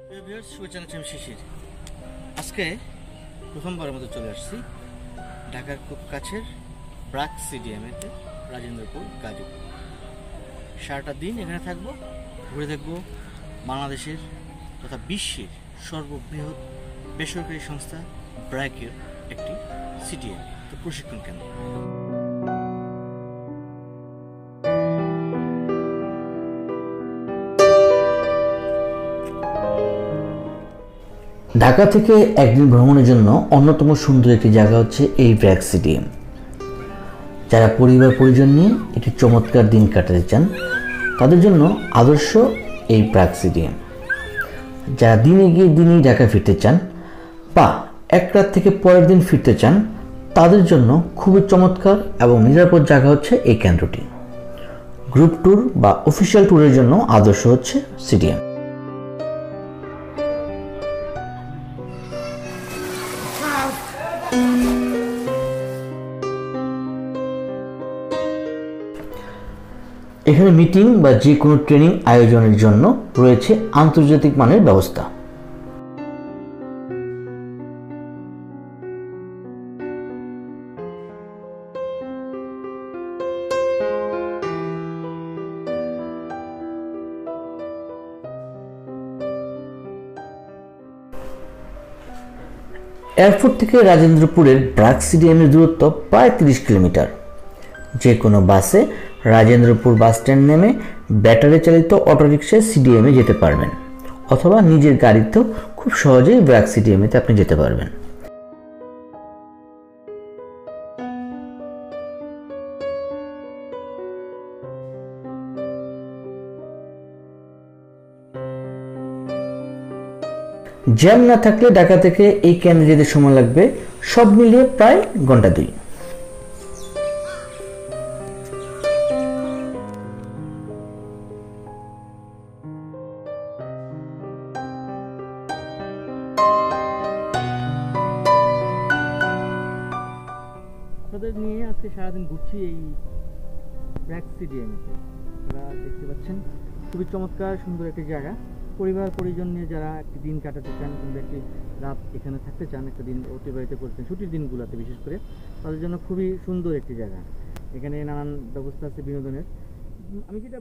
শুভেচ্ছা শিশির। আজকে প্রথমবারের মতো চলে আসছি ঢাকার খুব কাছের ব্র্যাক স্টেডিয়ামেতে, রাজেন্দ্রপুর, গাজীপুর। সারাটা দিন এখানে থাকবো, ঘুরে দেখবো বাংলাদেশের তথা বিশ্বের সর্ববৃহৎ বেসরকারি সংস্থা ব্র্যাকের একটি স্টেডিয়াম, তো প্রশিক্ষণ কেন্দ্র। ঢাকা থেকে একদিন ভ্রমণের জন্য অন্যতম সুন্দর একটি জায়গা হচ্ছে এই ব্র্যাক স্টেডিয়াম। যারা পরিবার পরিজন নিয়ে একটি চমৎকার দিন কাটাতে চান তাদের জন্য আদর্শ এই ব্র্যাক স্টেডিয়াম। যারা দিনে গিয়ে দিনেই ঢাকা ফিরতে চান বা এক রাত থেকে পরের দিন ফিরতে চান তাদের জন্য খুবই চমৎকার এবং নিরাপদ জায়গা হচ্ছে এই কেন্দ্রটি। গ্রুপ ট্যুর বা অফিসিয়াল ট্যুরের জন্য আদর্শ হচ্ছে স্টেডিয়াম। এখানে মিটিং বা যে কোনো ট্রেনিং আয়োজনের জন্য রয়েছে আন্তর্জাতিক মানের ব্যবস্থা। এয়ারপোর্ট থেকে রাজেন্দ্রপুরের ব্র্যাক স্টেডিয়ামের দূরত্ব প্রায় 30 কিলোমিটার। যে কোনো বাসে রাজেন্দ্রপুর বাস স্ট্যান্ড নেমে ব্যাটারি চালিত অটোরিকশায় স্টেডিয়ামে যেতে পারবেন, অথবা নিজের গাড়িতেও খুব সহজেই ব্র্যাক স্টেডিয়ামেতে আপনি যেতে পারবেন। জ্যাম না থাকলে ঢাকা থেকে এই কেন্দ্রে যেতে সময় লাগবে সব মিলিয়ে প্রায় ঘন্টা 2। আপনাদের নিয়ে আজকে সারাদিন ঘুরছি এই ব্র্যাক স্টেডিয়ামে। আপনারা দেখতে পাচ্ছেন খুবই চমৎকার সুন্দর একটি জায়গা। পরিবার পরিজন নিয়ে যারা একটি দিন কাটাতে চান কিংবা একটি রাত এখানে থাকতে চান, একটা দিন অতিবাহিত করতে চান ছুটির দিনগুলোতে বিশেষ করে, তাদের জন্য খুবই সুন্দর একটি জায়গা। এখানে নানান ব্যবস্থা আছে বিনোদনের। আমি যেটা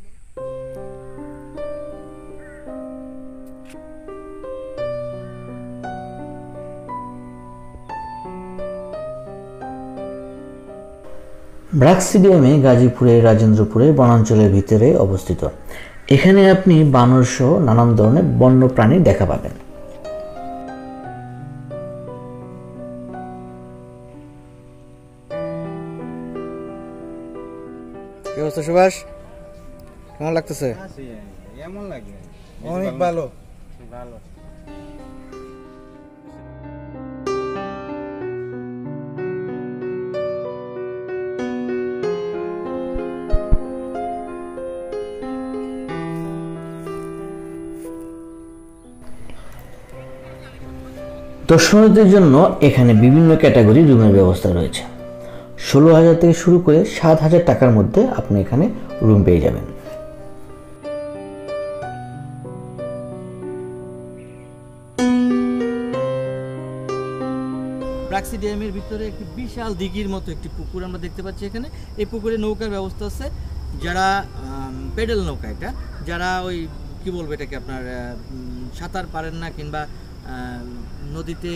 ব্র্যাক স্টেডিয়ামে গাজীপুরে রাজেন্দ্রপুরে বনাঞ্চলের ভিতরে অবস্থিত। এখানে আপনি বানর সহ নানান ধরনের বন্য প্রাণী দেখা পাবেন। কি অবস্থা সুভাষ, কেমন লাগতেছে? এমন লাগে অনেক ভালো। দর্শনার্থীদের জন্য এখানে বিভিন্ন ক্যাটাগরি রুমের ব্যবস্থা রয়েছে। 16,000 থেকে শুরু করে 7,000 টাকার মধ্যে আপনি এখানে রুম পেয়ে যাবেন। ব্র্যাক স্টেডিয়ামের ভিতরে একটি বিশাল দিঘির মতো একটি পুকুর আমরা দেখতে পাচ্ছি এখানে। এই পুকুরে নৌকার ব্যবস্থা আছে। যারা পেডেল নৌকা, এটা যারা ওই কি বলবো এটাকে আপনার সাঁতার পারেন না কিংবা নদীতে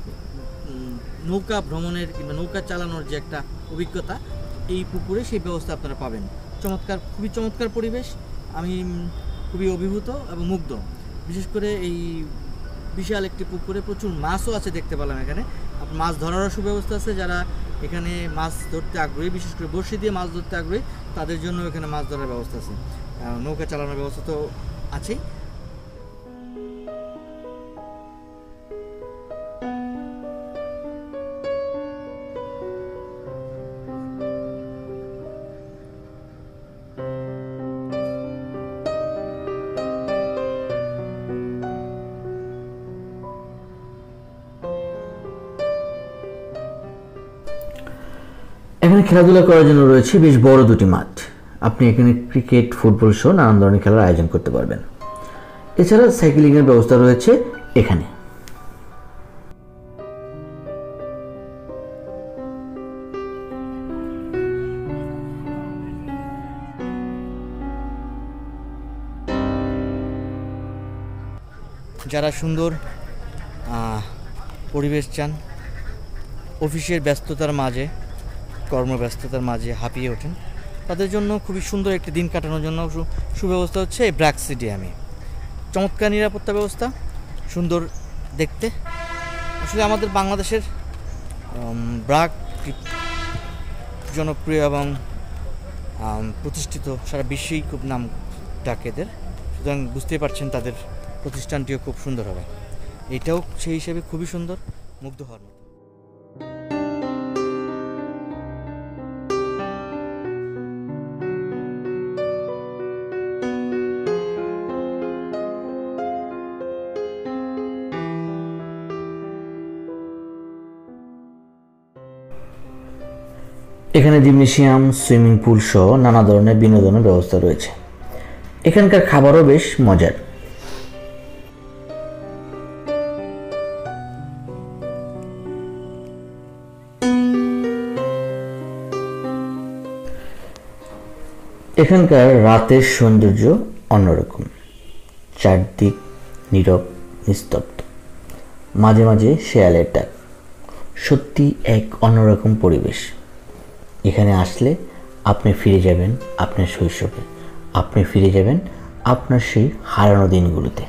নৌকা ভ্রমণের কিংবা নৌকা চালানোর যে একটা অভিজ্ঞতা, এই পুকুরে সেই ব্যবস্থা আপনারা পাবেন। চমৎকার, খুবই চমৎকার পরিবেশ। আমি খুবই অভিভূত এবং মুগ্ধ। বিশেষ করে এই বিশাল একটি পুকুরে প্রচুর মাছও আছে দেখতে পেলাম এখানে। মাছ ধরারও সুব্যবস্থা আছে। যারা এখানে মাছ ধরতে আগ্রহী, বিশেষ করে বড়শি দিয়ে মাছ ধরতে আগ্রহী, তাদের জন্য এখানে মাছ ধরার ব্যবস্থা আছে। নৌকা চালানোর ব্যবস্থা তো আছেই। এখানে খেলাধুলা করার জন্য রয়েছে বেশ বড় দুটি মাঠ। আপনি এখানে ক্রিকেট, ফুটবল সহ নানান ধরনের খেলার আয়োজন করতে পারবেন। এছাড়া সাইকেলিংয়ের ব্যবস্থা রয়েছে এখানে। যারা সুন্দর পরিবেশ চান, অফিসের ব্যস্ততার মাঝে, কর্মব্যস্ততার মাঝে হাঁপিয়ে ওঠেন, তাদের জন্য খুবই সুন্দর একটি দিন কাটানোর জন্য সুব্যবস্থা হচ্ছে এই ব্র্যাক স্টেডিয়ামে। চমৎকার নিরাপত্তা ব্যবস্থা, সুন্দর দেখতে। আসলে আমাদের বাংলাদেশের ব্র্যাক জনপ্রিয় এবং প্রতিষ্ঠিত, সারা বিশ্বেই খুব নাম ডাকে এদের, সুতরাং বুঝতেই পারছেন তাদের প্রতিষ্ঠানটিও খুব সুন্দর হবে। এটাও সেই হিসেবে খুবই সুন্দর, মুগ্ধ হওয়ার মতো। এখানে জিমনেশিয়াম, সুইমিং পুল সহ নানা ধরনের বিনোদনের ব্যবস্থা রয়েছে। এখানকার খাবারও বেশ মজার। এখানকার রাতের সৌন্দর্য অন্যরকম, চারদিক নীরব নিস্তব্ধ, মাঝে মাঝে শেয়ালের ডাক, সত্যি এক অন্যরকম পরিবেশ। এখানে আসলে আপনি ফিরে যাবেন আপনার শৈশবে, আপনি ফিরে যাবেন আপনার সেই হারানো দিনগুলোতে।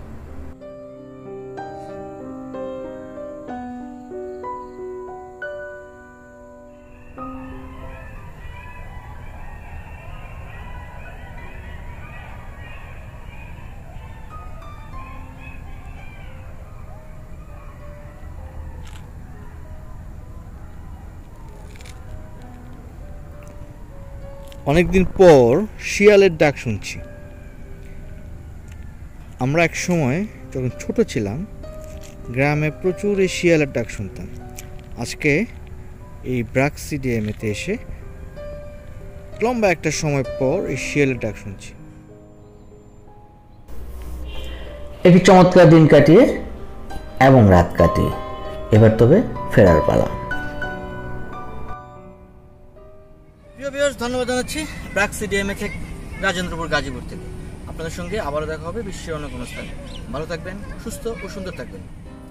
অনেকদিন পর শিয়ালের ডাক শুনছি। আমরা এক সময় যখন ছোট ছিলাম গ্রামে প্রচুর এই শিয়ালের ডাক শুনতাম। আজকে এই ব্র্যাক স্টেডিয়ামেতে এসে লম্বা একটা সময় পর এই শিয়ালের ডাক শুনছি। একটি চমৎকার দিন কাটিয়ে এবং রাত কাটিয়ে এবার তবে ফেরার পালা। প্রিয় ভিউয়ার্স, ধন্যবাদ জানাচ্ছি ব্র্যাক স্টেডিয়ামে থেকে, রাজেন্দ্রপুর গাজীপুর থেকে। আপনাদের সঙ্গে আবারও দেখা হবে বিশ্বের অন্য কোনো স্থানে। ভালো থাকবেন, সুস্থ ও সুন্দর থাকবেন।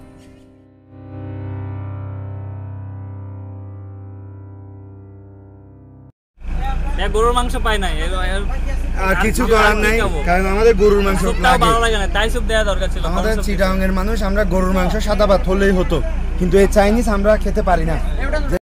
গরুর মাংস পাই নাই, আর কিছু করার নাই, কারণ আমাদের গরুর মাংস ভালো লাগে না, তাই সব দেওয়া দরকার ছিল। আমাদের চিটাগাং এর মানুষ, আমরা গরুর মাংস সাদা ভাত হলেই হতো, কিন্তু এই চাইনিজ আমরা খেতে পারি না।